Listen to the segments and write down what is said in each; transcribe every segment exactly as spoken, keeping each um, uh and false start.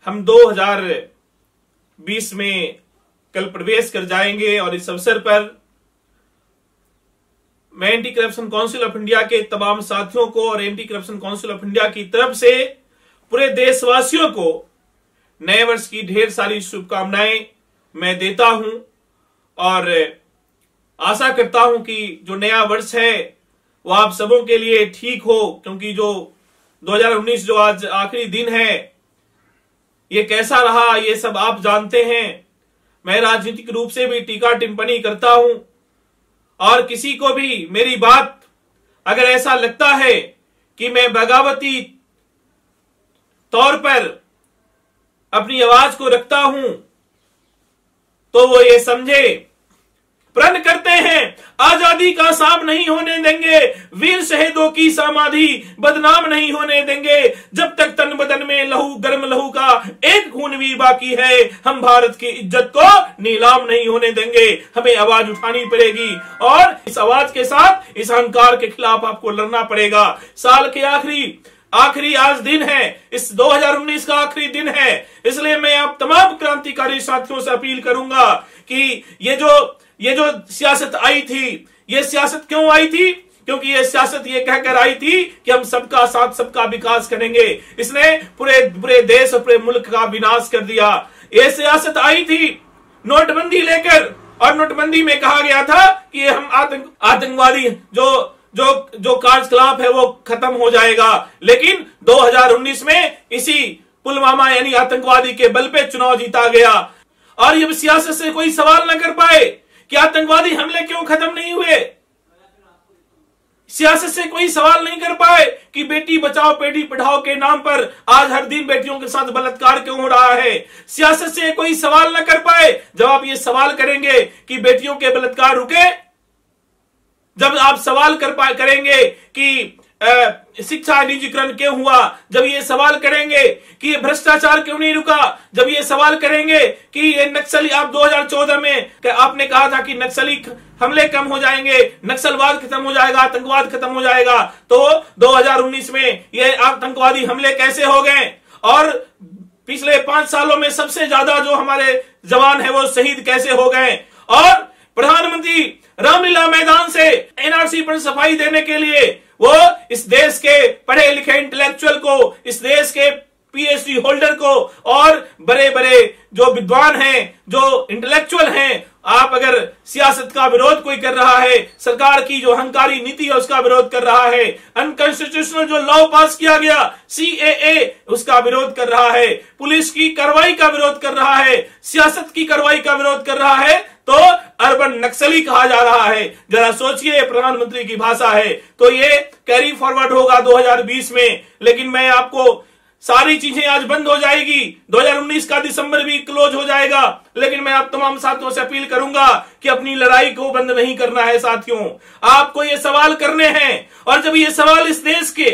हम दो हज़ार बीस में कल प्रवेश कर जाएंगे और इस अवसर पर मैं anti corruption council of India के तमाम साथियों को और anti corruption council of India की तरफ से पूरे देशवासियों को नए वर्ष की ढेर सारी शुभकामनाएं मैं देता हूं और आशा करता हूं कि जो नया वर्ष है वो आप सबों के लिए ठीक हो, क्योंकि जो दो हज़ार उन्नीस जो आज आखिरी दिन है ये कैसा रहा ये सब आप जानते हैं। मैं राजनीतिक रूप से भी टीका टिप्पणी करता हूं और किसी को भी मेरी बात अगर ऐसा लगता है कि मैं बगावती तौर पर अपनी आवाज को रखता हूं तो वो ये समझे, प्रण करते हैं आजादी का सांप नहीं होने देंगे, वीर शहीदों की समाधि बदनाम नहीं होने देंगे, जब तक तन बदन में लहू गर्म लहू का एक खून भी बाकी है हम भारत की इज्जत को नीलाम नहीं होने देंगे। हमें आवाज उठानी पड़ेगी और इस आवाज के साथ इस अहंकार के खिलाफ आपको लड़ना पड़ेगा। साल के आखिरी आखिरी आज दिन है, इस दो हज़ार उन्नीस का आखिरी दिन है, इसलिए मैं आप तमाम क्रांतिकारी साथियों से अपील करूंगा कि ये जो ये जो सियासत आई थी, ये सियासत क्यों आई थी? क्योंकि ये सियासत ये कहकर आई थी कि हम सबका साथ सबका विकास करेंगे। इसने पूरे पूरे देश और पूरे मुल्क का विनाश कर दिया। ये सियासत आई थी नोटबंदी लेकर और नोटबंदी में कहा गया था कि हम आतंक आतंकवादी जो जो जो कार्यकलाप है वो खत्म हो जाएगा, लेकिन दो हज़ार उन्नीस में इसी पुलवामा यानी आतंकवादी के बल पे चुनाव जीता गया। और ये सियासत से कोई सवाल न कर पाए कि आतंकवादी हमले क्यों खत्म नहीं हुए, सियासत से कोई सवाल नहीं कर पाए कि बेटी बचाओ बेटी पढ़ाओ के नाम पर आज हर दिन बेटियों के साथ बलात्कार क्यों हो रहा है, सियासत से कोई सवाल न कर पाए। जब आप ये सवाल करेंगे कि बेटियों के बलात्कार रुके, जब आप सवाल कर पा करेंगे कि आ, शिक्षा निजीकरण क्यों हुआ, जब ये सवाल करेंगे कि ये भ्रष्टाचार क्यों नहीं रुका, जब ये सवाल करेंगे कि ये नक्सली आप दो हज़ार चौदह में आपने कहा था कि नक्सली हमले कम हो जाएंगे, नक्सलवाद खत्म हो जाएगा, आतंकवाद खत्म हो जाएगा, तो दो हज़ार उन्नीस में ये आतंकवादी हमले कैसे हो गए और पिछले पांच सालों में सबसे ज्यादा जो हमारे जवान है वो शहीद कैसे हो गए। और प्रधानमंत्री रामलीला मैदान से एनआरसी पर सफाई देने के लिए वो इस देश के पढ़े लिखे इंटेलेक्चुअल को, इस देश के पीएचडी होल्डर को और बड़े बड़े जो विद्वान हैं, जो इंटेलेक्चुअल हैं, आप अगर सियासत का विरोध कोई कर रहा है, सरकार की जो अहंकारी नीति है उसका विरोध कर रहा है, अनकॉन्स्टिट्यूशनल जो लॉ पास किया गया सीएए उसका विरोध कर रहा है, पुलिस की कार्रवाई का विरोध कर रहा है, सियासत की कार्रवाई का विरोध कर रहा है, तो अर्बन नक्सली कहा जा रहा है। जरा सोचिए, प्रधानमंत्री की भाषा है, तो ये कैरी फॉरवर्ड होगा दो हज़ार बीस में। लेकिन मैं आपको सारी चीजें आज बंद हो जाएगी, दो हज़ार उन्नीस का दिसंबर भी क्लोज हो जाएगा, लेकिन मैं आप तमाम साथियों से अपील करूंगा कि अपनी लड़ाई को बंद नहीं करना है। साथियों, आपको ये सवाल करने हैं और जब ये सवाल इस देश के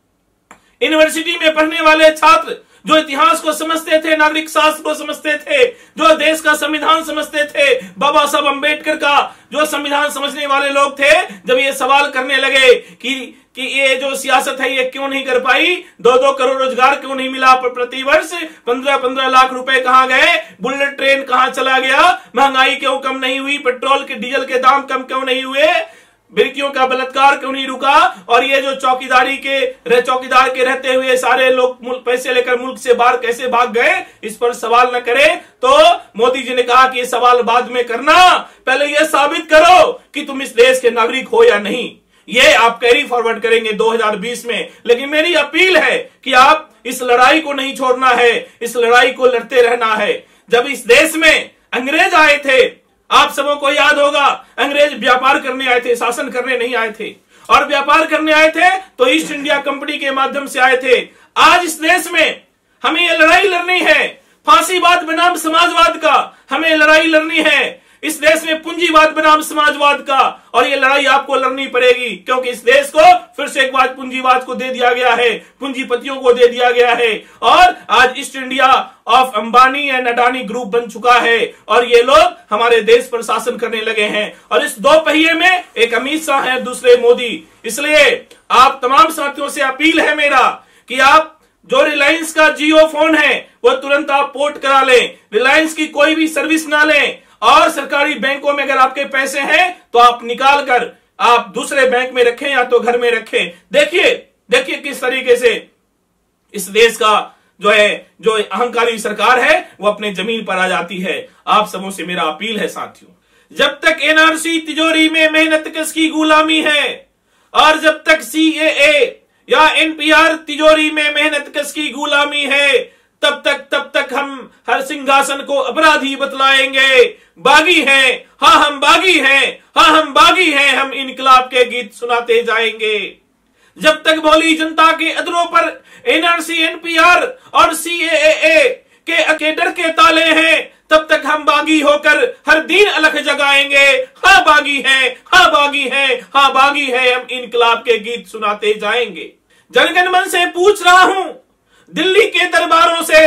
यूनिवर्सिटी में पढ़ने वाले छात्र जो इतिहास को समझते थे, नागरिक शास्त्र को समझते थे, जो देश का संविधान समझते थे, बाबा साहब अम्बेडकर का जो संविधान समझने वाले लोग थे, जब ये सवाल करने लगे कि कि ये जो सियासत है ये क्यों नहीं कर पाई, दो दो करोड़ रोजगार क्यों नहीं मिला प्रति वर्ष, पंद्रह पंद्रह लाख रुपए कहां गए, बुलेट ट्रेन कहां चला गया, महंगाई क्यों कम नहीं हुई, पेट्रोल के डीजल के दाम कम क्यों नहीं हुए, बेटियों का बलात्कार क्यों नहीं रुका, और ये जो चौकीदारी के रह, चौकीदार के रहते हुए सारे लोग पैसे लेकर मुल्क से बाहर कैसे भाग गए, इस पर सवाल न करें तो मोदी जी ने कहा कि ये सवाल बाद में करना, पहले ये साबित करो कि तुम इस देश के नागरिक हो या नहीं। ये आप कैरी फॉरवर्ड करेंगे दो हज़ार बीस में। लेकिन मेरी अपील है कि आप इस लड़ाई को नहीं छोड़ना है, इस लड़ाई को लड़ते रहना है। जब इस देश में अंग्रेज आए थे, आप सबों को याद होगा, अंग्रेज व्यापार करने आए थे, शासन करने नहीं आए थे, और व्यापार करने आए थे तो ईस्ट इंडिया कंपनी के माध्यम से आए थे। आज इस देश में हमें ये लड़ाई लड़नी है, फांसीवाद बनाम समाजवाद का हमें लड़ाई लड़नी है, इस देश में पूंजीवाद बनाम समाजवाद का, और ये लड़ाई आपको लड़नी पड़ेगी, क्योंकि इस देश को फिर से एक बार पूंजीवाद को दे दिया गया है, पूंजीपतियों को दे दिया गया है, और आज East India of Ambani and Adani group बन चुका है, और ये लोग हमारे देश पर शासन करने लगे हैं। और इस दो पहिए में एक अमित शाह है, दूसरे मोदी। इसलिए आप तमाम साथियों से अपील है मेरा कि आप जो रिलायंस का जियो फोन है वो तुरंत आप पोर्ट करा लें, रिलायंस की कोई भी सर्विस ना लें, और सरकारी बैंकों में अगर आपके पैसे हैं तो आप निकाल कर आप दूसरे बैंक में रखें या तो घर में रखें। देखिए देखिए किस तरीके से इस देश का जो है जो अहंकारी सरकार है वो अपने जमीन पर आ जाती है। आप सबों से मेरा अपील है साथियों, जब तक एनआरसी तिजोरी में मेहनत कश की गुलामी है, और जब तक सीएए या एनपीआर तिजोरी में मेहनत कश की गुलामी है, तब तक तब तक हम हर सिंहासन को अपराधी बतलाएंगे। बागी हैं, हाँ हम बागी हैं, हाँ हम बागी हैं, हम इनकलाब के गीत सुनाते जाएंगे। जब तक भोली जनता के अधरों पर एनआरसी, एनपीआर और सीएए के के डर के ताले हैं, तब तक हम बागी होकर हर दिन अलख जगाएंगे। हाँ बागी हैं, हाँ बागी हैं, हाँ बागी हैं, हम इनकलाब के गीत सुनाते जाएंगे। जनगण मन से पूछ रहा हूं दिल्ली के दरबारों से,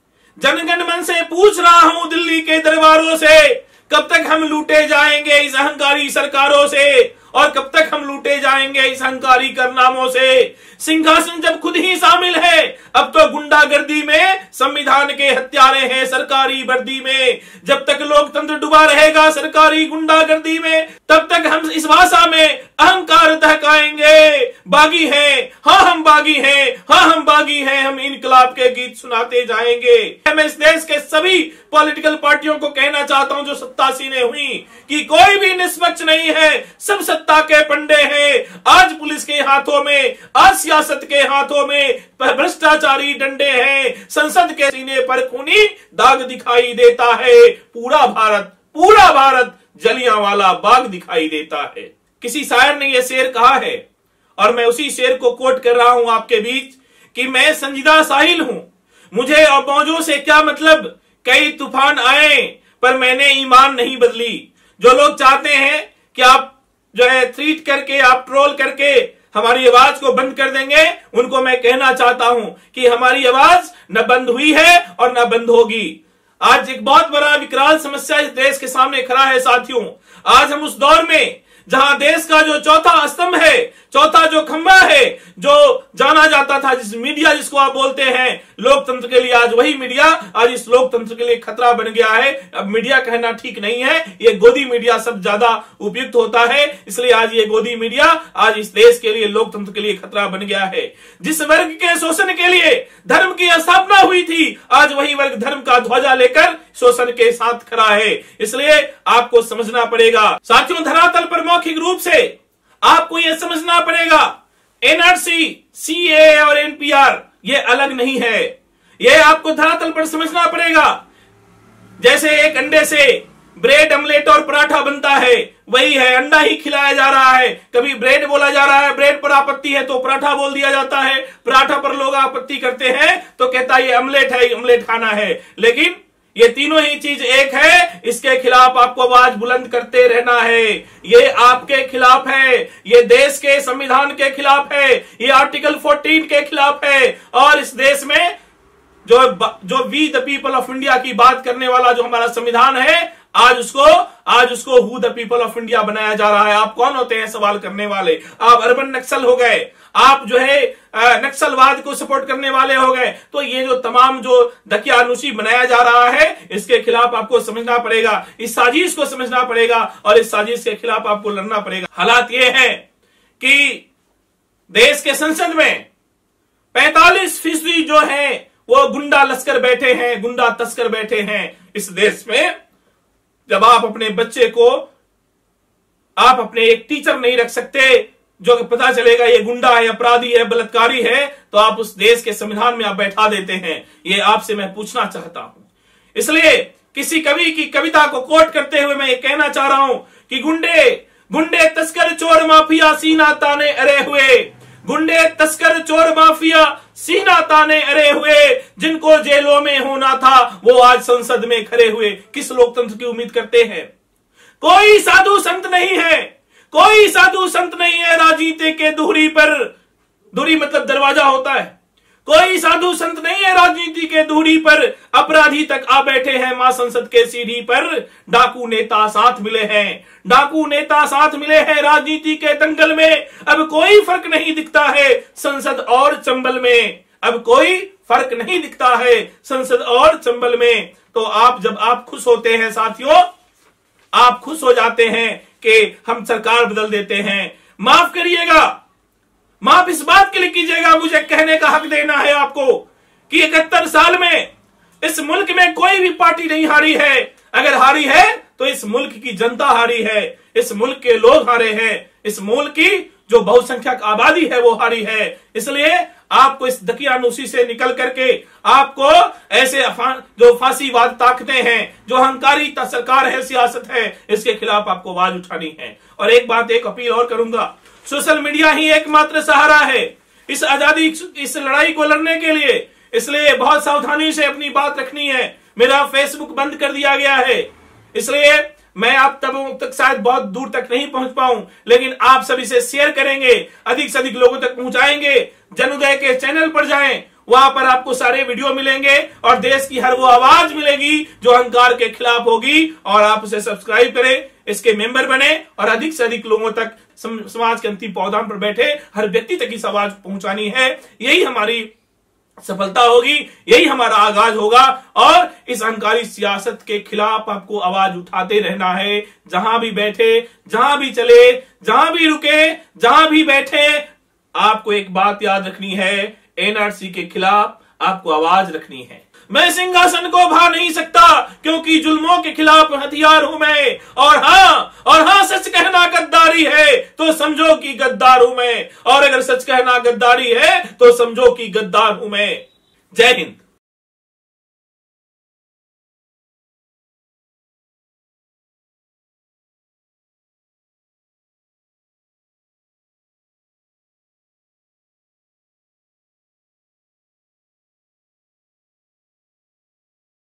जनगण मन से पूछ रहा हूं दिल्ली के दरबारों से, कब तक हम लूटे जाएंगे इस अहंकारी सरकारों से, और कब तक हम लूटे जाएंगे इस अहंकारी कारनामों से। सिंहासन जब खुद ही शामिल है, अब तो गुंडागर्दी में संविधान के हत्यारे हैं सरकारी वर्दी में। जब तक लोकतंत्र डूबा रहेगा सरकारी गुंडागर्दी में, तब तक हम इस भाषा में अहंकार दहकाएंगे। बागी हैं, हाँ हम बागी हैं, हाँ हम बागी हैं, हम इनकलाब के गीत सुनाते जाएंगे। मैं इस देश के सभी पॉलिटिकल पार्टियों को कहना चाहता हूं जो सत्तासीनें हुई कि कोई भी निष्पक्ष नहीं है, सब सत्ता के पंडे हैं। आज पुलिस के हाथों में, आज सियासत के हाथों में भ्रष्टाचारी डंडे हैं। संसद के सीने पर खूनी दाग दिखाई देता है। पूरा भारत पूरा भारत जलियांवाला बाग दिखाई देता है। किसी शायर ने यह शेर कहा है और मैं उसी शेर को कोट कर रहा हूं आपके बीच कि मैं संजीदा साहिल हूं, मुझे और मौजों से क्या मतलब, कई तूफान आए पर मैंने ईमान नहीं बदली। जो लोग चाहते हैं कि आप जो है ट्वीट करके, आप ट्रोल करके हमारी आवाज को बंद कर देंगे, उनको मैं कहना चाहता हूं कि हमारी आवाज न बंद हुई है और न बंद होगी। आज एक बहुत बड़ा विकराल समस्या इस देश के सामने खड़ा है साथियों। आज हम उस दौर में जहां देश का जो चौथा स्तंभ है, चौथा जो खंभा है, जो जाना जाता था, जिस मीडिया जिसको आप बोलते हैं लोकतंत्र के लिए, आज वही मीडिया आज इस लोकतंत्र के लिए खतरा बन गया है। अब मीडिया कहना ठीक नहीं है, ये गोदी मीडिया सब ज्यादा उपयुक्त होता है। इसलिए आज ये गोदी मीडिया आज इस देश के लिए, लोकतंत्र के लिए खतरा बन गया है। जिस वर्ग के शोषण के लिए धर्म की स्थापना हुई थी, आज वही वर्ग धर्म का ध्वजा लेकर शोषण के साथ खड़ा है। इसलिए आपको समझना पड़ेगा साथियों, धरातल पर मौखिक रूप से आपको यह समझना पड़ेगा, एनआरसी, सीए और एनपीआर ये अलग नहीं है। यह आपको धरातल पर समझना पड़ेगा। जैसे एक अंडे से ब्रेड, ऑमलेट और पराठा बनता है, वही है, अंडा ही खिलाया जा रहा है। कभी ब्रेड बोला जा रहा है, ब्रेड पर आपत्ति है तो पराठा बोल दिया जाता है, पराठा पर लोग आपत्ति करते हैं तो कहता है ये ऑमलेट है, ऑमलेट खाना है। लेकिन ये तीनों ही चीज एक है, इसके खिलाफ आपको आवाज बुलंद करते रहना है। ये आपके खिलाफ है, ये देश के संविधान के खिलाफ है, ये आर्टिकल चौदह के खिलाफ है। और इस देश में जो जो we the people of India की बात करने वाला जो हमारा संविधान है, आज उसको आज उसको who the people of India बनाया जा रहा है। आप कौन होते हैं सवाल करने वाले? आप अर्बन नक्सल हो गए, आप जो है नक्सलवाद को सपोर्ट करने वाले हो गए। तो ये जो तमाम जो दकियानुशी बनाया जा रहा है, इसके खिलाफ आपको समझना पड़ेगा, इस साजिश को समझना पड़ेगा और इस साजिश के खिलाफ आपको लड़ना पड़ेगा। हालात ये है कि देश के संसद में पैंतालीस फीसदी जो है वो गुंडा लश्कर बैठे हैं, गुंडा तस्कर बैठे हैं इस देश में। जब आप अपने बच्चे को, आप अपने एक टीचर नहीं रख सकते जो पता चलेगा ये गुंडा है, अपराधी है, बलात्कारी है, तो आप उस देश के संविधान में आप बैठा देते हैं। ये आपसे मैं पूछना चाहता हूं। इसलिए किसी कवि की कविता को कोट करते हुए मैं ये कहना चाह रहा हूं कि गुंडे गुंडे तस्कर चोर माफिया सीना ताने अरे हुए, गुंडे तस्कर चोर माफिया सीना ताने अरे हुए, जिनको जेलों में होना था वो आज संसद में खड़े हुए। किस लोकतंत्र की उम्मीद करते हैं? कोई साधु संत नहीं है, कोई साधु संत नहीं है राजनीति के दूरी पर, दूरी मतलब दरवाजा होता है। कोई साधु संत नहीं है राजनीति के दूरी पर, अपराधी तक आ बैठे हैं मां संसद के सीढ़ी पर। डाकू नेता साथ मिले हैं, डाकू नेता साथ मिले हैं राजनीति के दंगल में। अब कोई फर्क नहीं दिखता है संसद और चंबल में, अब कोई फर्क नहीं दिखता है संसद और चंबल में। तो आप जब आप खुश होते हैं साथियों, आप खुश हो जाते हैं कि हम सरकार बदल देते हैं। माफ करिएगा, माफ इस बात के लिए कीजिएगा, मुझे कहने का हक देना है आपको कि इकहत्तर साल में इस मुल्क में कोई भी पार्टी नहीं हारी है। अगर हारी है तो इस मुल्क की जनता हारी है, इस मुल्क के लोग हारे हैं, इस मुल्क की जो बहुसंख्यक आबादी है वो हारी है। इसलिए आपको इस दकियानूसी से निकल करके आपको ऐसे जो फांसीवाद ताकतें हैं, जो अहंकारी सरकार है, सियासत है, इसके खिलाफ आपको आवाज उठानी है। और एक बात, एक अपील और करूंगा, सोशल मीडिया ही एकमात्र सहारा है इस आजादी, इस लड़ाई को लड़ने के लिए। इसलिए बहुत सावधानी से अपनी बात रखनी है। मेरा फेसबुक बंद कर दिया गया है, इसलिए मैं आप तक, तक शायद बहुत दूर तक नहीं पहुंच पाऊं, लेकिन आप सभी से शेयर करेंगे, अधिक से अधिक लोगों तक पहुंचाएंगे। जनोदय के चैनल पर जाएं, वहां पर आपको सारे वीडियो मिलेंगे और देश की हर वो आवाज मिलेगी जो अहंकार के खिलाफ होगी। और आप उसे सब्सक्राइब करें, इसके मेंबर बने और अधिक से अधिक लोगों तक, समाज के अंतिम पौधान पर बैठे हर व्यक्ति तक इस आवाज पहुंचानी है। यही हमारी सफलता होगी, यही हमारा आगाज होगा। और इस अहंकारी सियासत के खिलाफ आपको आवाज उठाते रहना है, जहां भी बैठे, जहां भी चले, जहां भी रुके, जहां भी बैठे। आपको एक बात याद रखनी है, एनआरसी के खिलाफ आपको आवाज रखनी है। मैं सिंहासन को भा नहीं सकता क्योंकि जुल्मों के खिलाफ हथियार हूं मैं। और हाँ, और हाँ, सच कहना गद्दारी है तो समझो कि गद्दार हूं मैं। और अगर सच कहना गद्दारी है तो समझो कि गद्दार हूं मैं। जय हिंद।